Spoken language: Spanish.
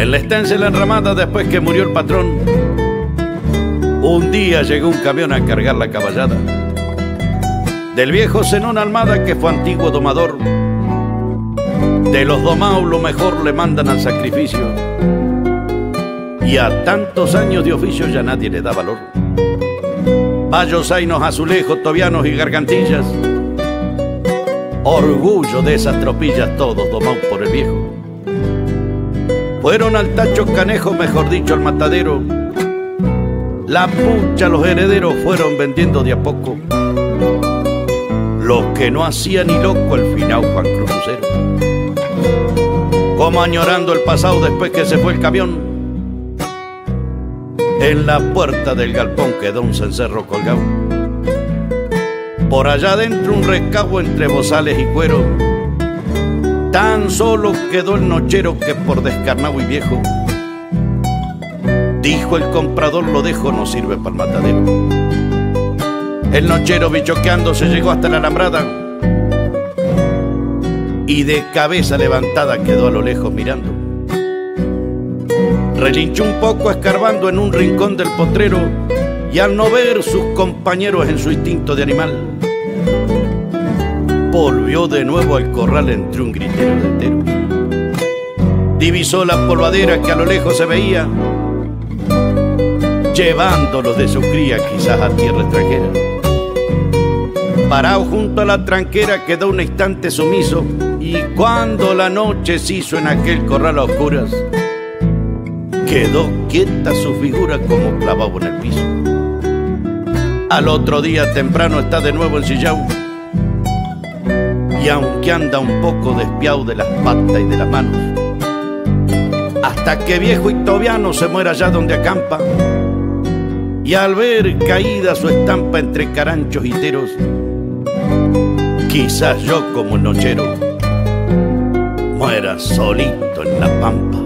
En la estancia de la enramada, después que murió el patrón, un día llegó un camión a cargar la caballada del viejo Zenón Almada, que fue antiguo domador. De los domados lo mejor le mandan al sacrificio, y a tantos años de oficio ya nadie le da valor. Bayos, zainos, azulejos, tobianos y gargantillas, orgullo de esas tropillas, todos domados por el viejo. Fueron al tacho canejo, mejor dicho al matadero. La pucha los herederos fueron vendiendo de a poco. Los que no hacían ni loco el finao Juan Crucero. Como añorando el pasado después que se fue el camión, en la puerta del galpón quedó un cencerro colgado. Por allá adentro un recabo entre bozales y cuero. Tan solo quedó el nochero que por descarnado y viejo dijo el comprador: lo dejo, no sirve para el matadero. El nochero, bichoqueando, se llegó hasta la alambrada y de cabeza levantada quedó a lo lejos mirando. Relinchó un poco escarbando en un rincón del potrero, y al no ver sus compañeros en su instinto de animal, volvió de nuevo al corral entre un gritero de enteros. Divisó la polvadera que a lo lejos se veía, llevándolos de su cría quizás a tierra extranjera. Parado junto a la tranquera quedó un instante sumiso, y cuando la noche se hizo en aquel corral a oscuras, quedó quieta su figura como clavado en el piso. Al otro día temprano está de nuevo ensillado, y aunque anda un poco despiado de las patas y de las manos, hasta que viejo y tobiano se muera allá donde acampa, y al ver caída su estampa entre caranchos y teros, quizás yo como el nochero muera solito en la pampa.